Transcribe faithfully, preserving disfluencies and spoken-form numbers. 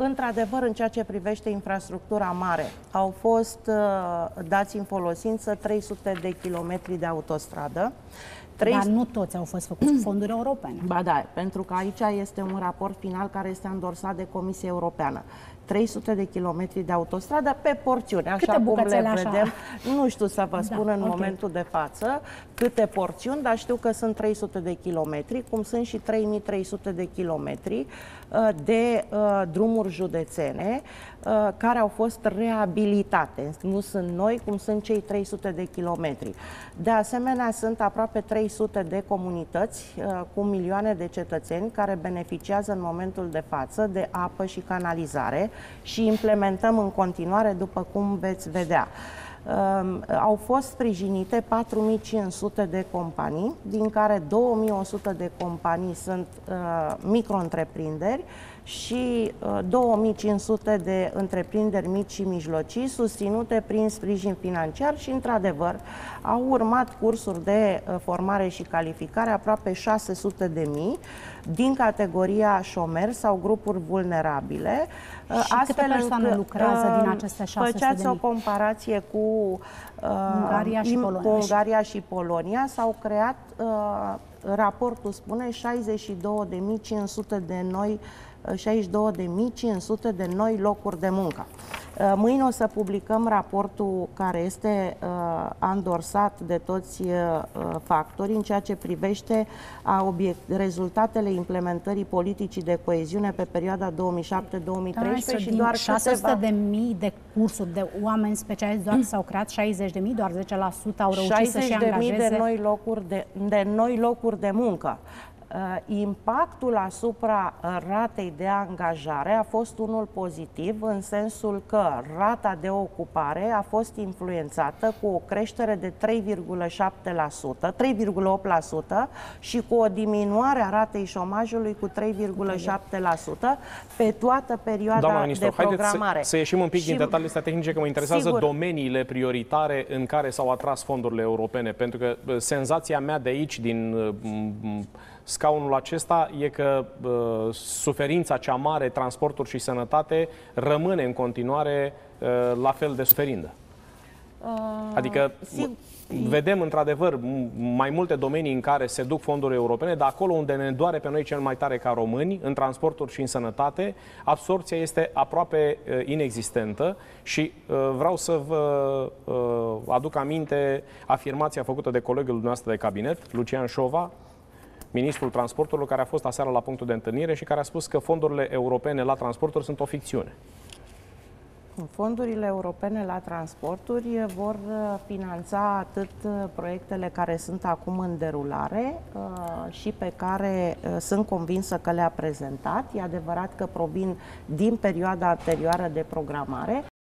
Într-adevăr, în ceea ce privește infrastructura mare, au fost uh, dați în folosință trei sute de kilometri de autostradă. Dar nu toți au fost făcuți cu fonduri europene. Ba da, pentru că aici este un raport final care este îndorsat de Comisia Europeană. trei sute de kilometri de autostradă pe porțiuni, așa câte cum le așa? vedem. Nu știu să vă spun da, în okay. momentul de față câte porțiuni, dar știu că sunt trei sute de kilometri, cum sunt și trei mii trei sute de kilometri de uh, drumuri județene uh, care au fost reabilitate. Nu sunt noi, cum sunt cei trei sute de kilometri. De asemenea, sunt aproape trei sute de comunități uh, cu milioane de cetățeni care beneficiază în momentul de față de apă și canalizare și implementăm în continuare, după cum veți vedea. Uh, au fost sprijinite patru mii cinci sute de companii, din care două mii o sută de companii sunt uh, micro-întreprinderi și uh, două mii cinci sute de întreprinderi mici și mijlocii, susținute prin sprijin financiar și, într-adevăr, au urmat cursuri de uh, formare și calificare aproape șase sute de mii din categoria șomer sau grupuri vulnerabile. Și câte persoane lucrează uh, din aceste șase sute de mii? Făceați o comparație cu uh, Ungaria și Polonia. Cu Ungaria și Polonia. S-au creat, uh, raportul spune, șaizeci și două de mii cinci sute de noi șaizeci și două de mii cinci sute de noi locuri de muncă. Mâine o să publicăm raportul care este uh, andorsat de toți uh, factorii în ceea ce privește a obiect, rezultatele implementării politicii de coeziune pe perioada două mii șapte două mii treisprezece și doar șase sute de mii de cursuri de oameni specialiști doar s-au creat șaizeci de mii, doar zece la sută au reușit să-și angajeze. șaizeci de mii de noi locuri de, de noi locuri de muncă. Uh, impactul asupra ratei de angajare a fost unul pozitiv, în sensul că rata de ocupare a fost influențată cu o creștere de trei virgulă șapte la sută, trei virgulă opt la sută și cu o diminuare a ratei șomajului cu trei virgulă șapte la sută pe toată perioada ministru, de programare. Să, să ieșim un pic și, din detaliile astea tehnice, că mă interesează sigur. domeniile prioritare în care s-au atras fondurile europene, pentru că senzația mea de aici, din scaunul acesta, e că uh, suferința cea mare, transporturi și sănătate, rămâne în continuare uh, la fel de suferindă. Uh, adică sigur. vedem într-adevăr mai multe domenii în care se duc fonduri europene, dar acolo unde ne doare pe noi cel mai tare ca români, în transporturi și în sănătate, absorpția este aproape uh, inexistentă și uh, vreau să vă uh, aduc aminte afirmația făcută de colegul dumneavoastră de cabinet, Lucian Șova, ministrul transporturilor, care a fost aseară la punctul de întâlnire și care a spus că fondurile europene la transporturi sunt o ficțiune. Fondurile europene la transporturi vor finanța atât proiectele care sunt acum în derulare și pe care sunt convinsă că le-a prezentat. E adevărat că provin din perioada anterioară de programare,